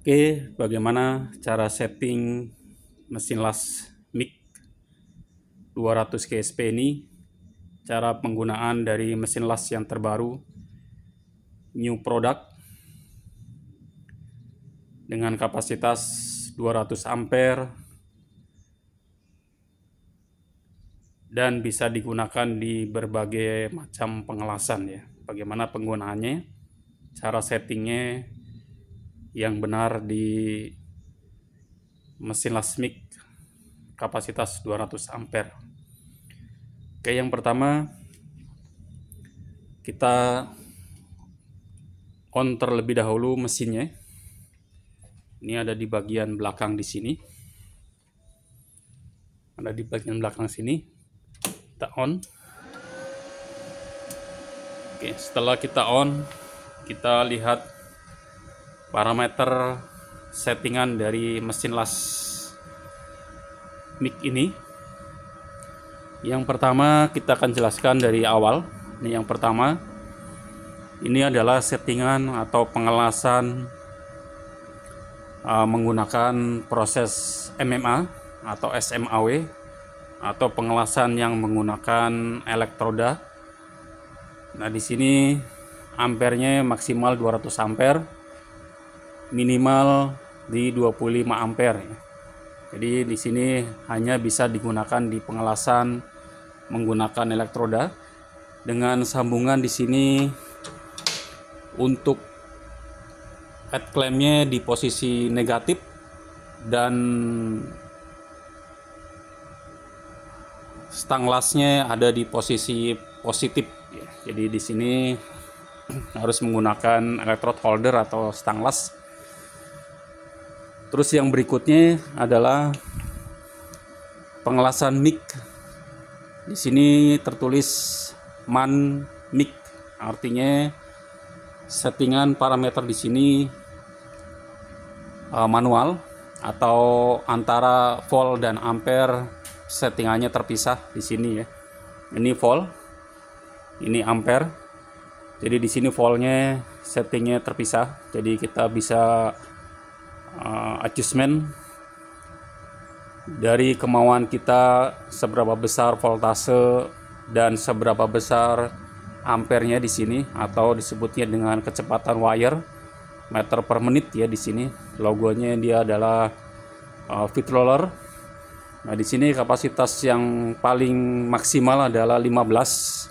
Oke, bagaimana cara setting mesin las mic 200 ksp ini? Cara penggunaan dari mesin las yang terbaru, new product, dengan kapasitas 200 ampere dan bisa digunakan di berbagai macam pengelasan ya. Bagaimana penggunaannya, cara settingnya yang benar di mesin las mic kapasitas 200 ampere. Oke, yang pertama kita on terlebih dahulu mesinnya. Ini ada di bagian belakang di sini. Ada di bagian belakang sini. Kita on. Oke, setelah kita on, kita lihat parameter settingan dari mesin las mic ini. Yang pertama kita akan jelaskan dari awal. Ini yang pertama, ini adalah settingan atau pengelasan menggunakan proses MMA atau SMAW atau pengelasan yang menggunakan elektroda. Nah, di sini ampernya maksimal 200 ampere, minimal di 25 ampere. Jadi di sini hanya bisa digunakan di pengelasan menggunakan elektroda dengan sambungan di sini untuk head clampnya di posisi negatif dan stang lasnya ada di posisi positif. Jadi di sini harus menggunakan electrode holder atau stang las. Terus yang berikutnya adalah pengelasan mic. Di sini tertulis man mic, artinya settingan parameter di sini manual atau antara volt dan ampere settingannya terpisah di sini ya. Ini volt, ini ampere. Jadi di sini voltnya settingnya terpisah. Jadi kita bisa adjustment dari kemauan kita seberapa besar voltase dan seberapa besar ampernya di sini, atau disebutnya dengan kecepatan wire meter per menit ya. Di sini logonya dia adalah feed roller. Nah, di sini kapasitas yang paling maksimal adalah 15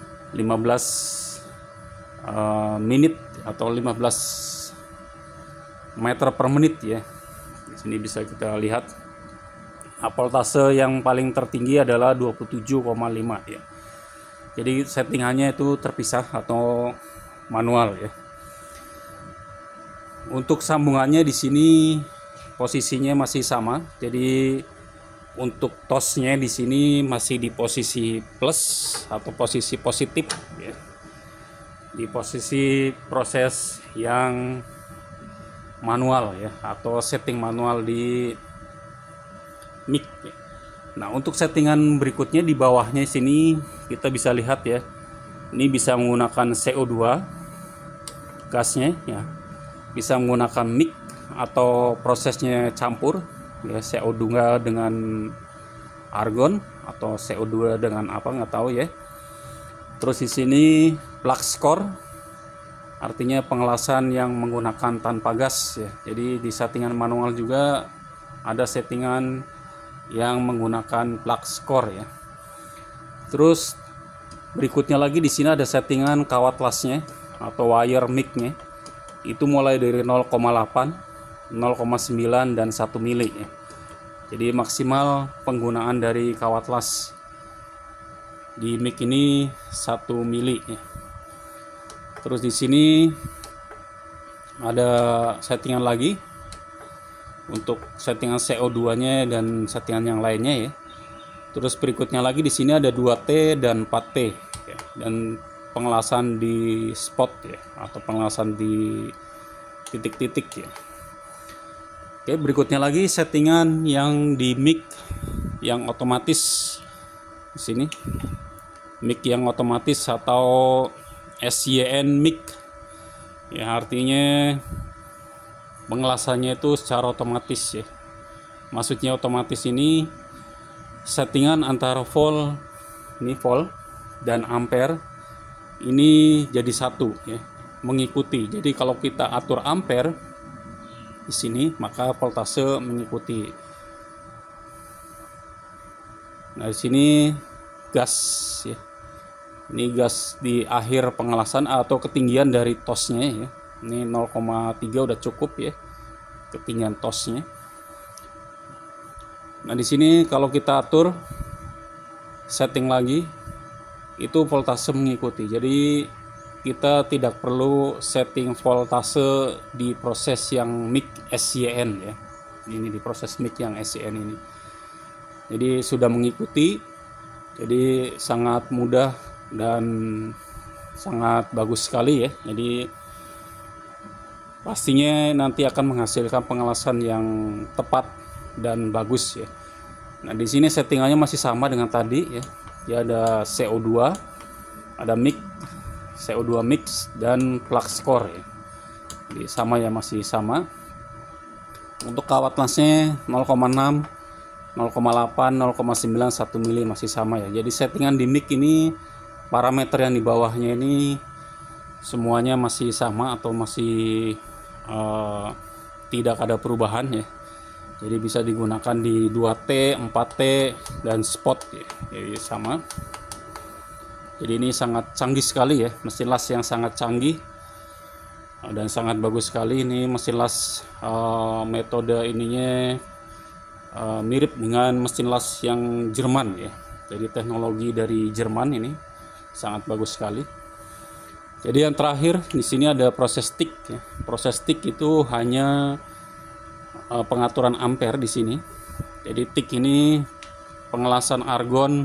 menit atau 15 meter per menit ya. Di sini bisa kita lihat voltase yang paling tertinggi adalah 27,5 ya. Jadi settingannya itu terpisah atau manual ya. Untuk sambungannya di sini posisinya masih sama. Jadi untuk tosnya di sini masih di posisi plus atau posisi positif ya. Di posisi proses yang manual ya, atau setting manual di mic ya. Nah, untuk settingan berikutnya di bawahnya sini kita bisa lihat ya. Ini bisa menggunakan CO2 gasnya ya. Bisa menggunakan mic atau prosesnya campur ya, CO2 dengan argon atau CO2 dengan apa nggak tahu ya. Terus di sini plug score, artinya pengelasan yang menggunakan tanpa gas ya. Jadi di settingan manual juga ada settingan yang menggunakan plug score ya. Terus berikutnya lagi di sini ada settingan kawat lasnya atau wire mic-nya. Itu mulai dari 0,8, 0,9 dan 1 mili ya. Jadi maksimal penggunaan dari kawat las di mic ini 1 mili ya. Terus di sini ada settingan lagi untuk settingan CO2-nya dan settingan yang lainnya ya. Terus berikutnya lagi di sini ada 2T dan 4T ya, dan pengelasan di spot ya, atau pengelasan di titik-titik ya. Oke, berikutnya lagi settingan yang di mic yang otomatis di sini. Mic yang otomatis atau SYN mic ya, artinya pengelasannya itu secara otomatis ya. Maksudnya otomatis ini settingan antara volt, ini volt dan ampere ini jadi satu ya, mengikuti. Jadi kalau kita atur ampere di sini, maka voltase mengikuti. Nah, di sini gas ya. Ini gas di akhir pengelasan atau ketinggian dari tosnya ya. Ini 0,3 udah cukup ya, ketinggian tosnya. Nah, di sini kalau kita atur setting lagi, itu voltase mengikuti. Jadi kita tidak perlu setting voltase di proses yang mic SYN ya. Ini di proses mic yang SYN ini. Jadi sudah mengikuti. Jadi sangat mudah dan sangat bagus sekali ya. Jadi pastinya nanti akan menghasilkan pengelasan yang tepat dan bagus ya. Nah, di sini settingannya masih sama dengan tadi ya. Dia ada CO2, ada mic, CO2 mix dan flux core ya. Jadi sama ya, masih sama. Untuk kawat lansnya 0,6, 0,8, 0,9, 1 mili masih sama ya. Jadi settingan di mic ini, parameter yang di bawahnya ini semuanya masih sama atau masih tidak ada perubahan ya. Jadi bisa digunakan di 2T, 4T dan spot ya. Jadi sama. Jadi ini sangat canggih sekali ya, mesin las yang sangat canggih dan sangat bagus sekali. Ini mesin las metode ininya mirip dengan mesin las yang Jerman ya. Jadi teknologi dari Jerman ini sangat bagus sekali. Jadi yang terakhir di sini ada proses stick ya. Proses stick itu hanya pengaturan ampere di sini. Jadi tik ini pengelasan argon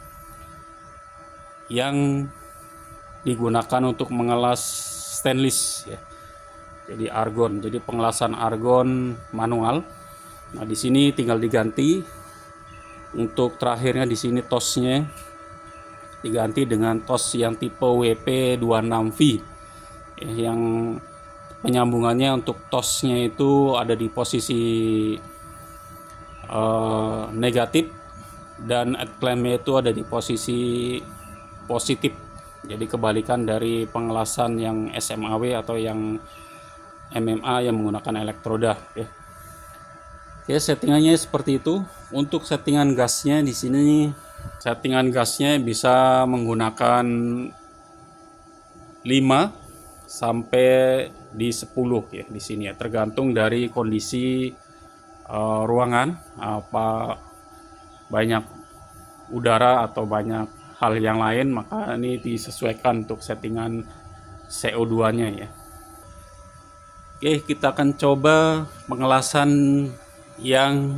yang digunakan untuk mengelas stainless ya. Jadi argon, jadi pengelasan argon manual. Nah, di sini tinggal diganti. Untuk terakhirnya di sini tosnya diganti dengan tos yang tipe WP26V ya, yang penyambungannya untuk tosnya itu ada di posisi negatif dan clamp-nya itu ada di posisi positif. Jadi kebalikan dari pengelasan yang SMAW atau yang MMA yang menggunakan elektroda ya. Oke, settingannya seperti itu. Untuk settingan gasnya di sini, settingan gasnya bisa menggunakan 5 sampai di 10 ya di sini ya, tergantung dari kondisi ruangan, apa banyak udara atau banyak hal yang lain, maka ini disesuaikan untuk settingan CO2-nya ya. Oke, kita akan coba pengelasan yang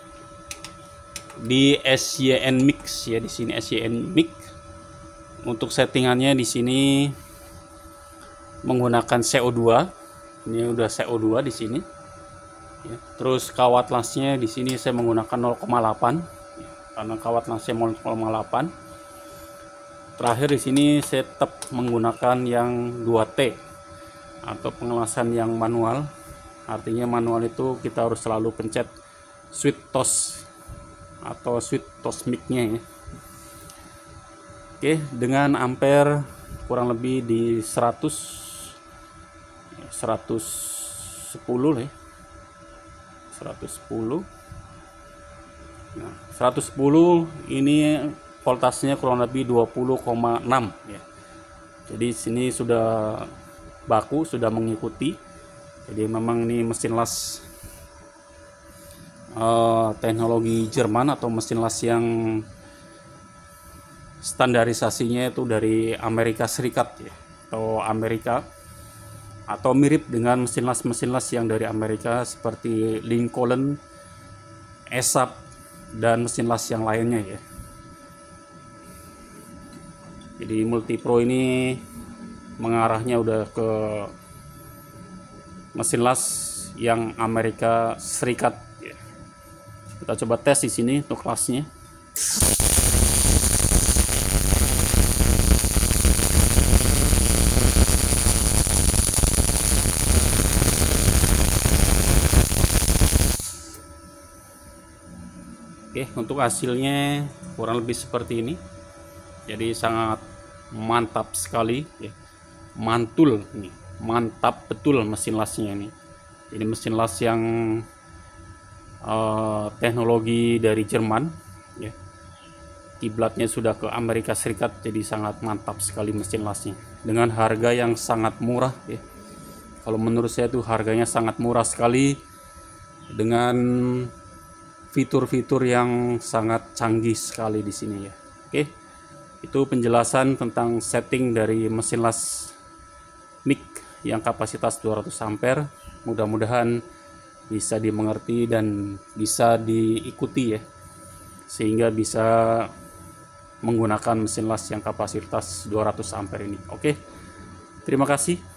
di SYN mix ya. Di sini SYN mix. Untuk settingannya di sini menggunakan CO2. Ini udah CO2 di sini. Ya, terus kawat lasnya di sini saya menggunakan 0,8 karena kawat lasnya 0,8. Terakhir di sini saya tetap menggunakan yang 2T atau pengelasan yang manual. Artinya manual itu kita harus selalu pencet switch TOS atau switch TOS mic-nya ya. Oke, dengan ampere kurang lebih di 110 ya. 110. Nah, 110 ini voltasenya kurang lebih 20,6 ya. Jadi sini sudah baku, sudah mengikuti. Jadi memang ini mesin las teknologi Jerman atau mesin las yang standarisasinya itu dari Amerika Serikat ya, atau Amerika, atau mirip dengan mesin las yang dari Amerika seperti Lincoln, ESAP dan mesin las yang lainnya ya. Jadi Multipro ini mengarahnya udah ke mesin las yang Amerika Serikat ya. Kita coba tes di sini untuk lasnya. Oke, untuk hasilnya kurang lebih seperti ini. Jadi sangat mantap sekali ya. Mantul nih, mantap betul mesin lasnya ini. Ini mesin las yang teknologi dari Jerman ya. Kiblatnya sudah ke Amerika Serikat, jadi sangat mantap sekali mesin lasnya dengan harga yang sangat murah ya. Kalau menurut saya tuh harganya sangat murah sekali dengan fitur-fitur yang sangat canggih sekali di sini ya. Oke, itu penjelasan tentang setting dari mesin las mic yang kapasitas 200 ampere. Mudah-mudahan bisa dimengerti dan bisa diikuti ya, sehingga bisa menggunakan mesin las yang kapasitas 200 ampere ini. Oke, terima kasih.